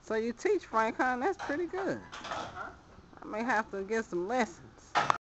So you teach, Frank, huh? That's pretty good. Uh-huh. I may have to get some lessons.